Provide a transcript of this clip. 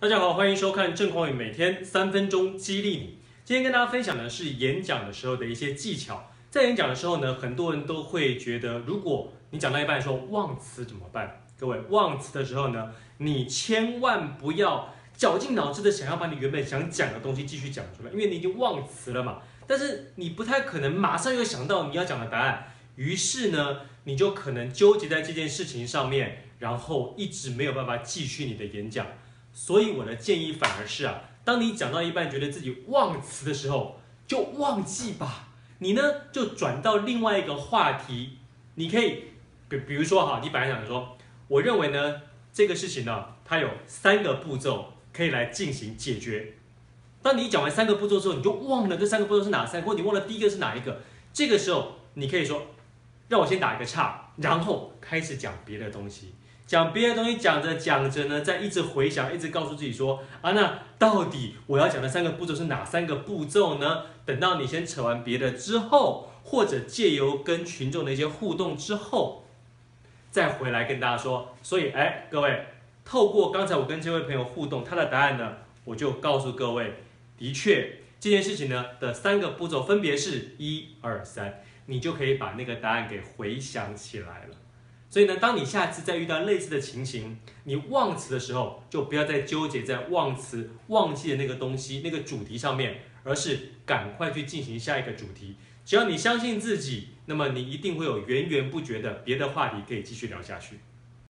大家好，欢迎收看郑匡宇每天3分钟激励你。今天跟大家分享的是演讲的时候的一些技巧。在演讲的时候呢，很多人都会觉得，如果你讲到一半说忘词怎么办？各位，忘词的时候呢，你千万不要绞尽脑汁的想要把你原本想讲的东西继续讲出来，因为你已经忘词了嘛。但是你不太可能马上又想到你要讲的答案，于是呢，你就可能纠结在这件事情上面，然后一直没有办法继续你的演讲。所以我的建议反而是当你讲到一半觉得自己忘词的时候，就忘记吧。你呢就转到另外一个话题，你可以比如说你本来想说，我认为呢这个事情呢，它有3个步骤可以来进行解决。当你讲完3个步骤之后，你就忘了这3个步骤是哪3个，或你忘了第一个是哪一个。这个时候你可以说，让我先打一个岔，然后开始讲别的东西。讲别的东西讲着讲着呢，再一直回想，一直告诉自己说那到底我要讲的3个步骤是哪3个步骤呢？等到你先扯完别的之后，或者借由跟群众的一些互动之后，再回来跟大家说。所以各位，透过刚才我跟这位朋友互动，他的答案呢，我就告诉各位，的确这件事情呢的3个步骤分别是1、2、3，你就可以把那个答案给回想起来了。所以呢，当你下次再遇到类似的情形，你忘词的时候，就不要再纠结在忘词、忘记的那个东西、那个主题上面，而是赶快去进行下一个主题。只要你相信自己，那么你一定会有源源不绝的别的话题可以继续聊下去。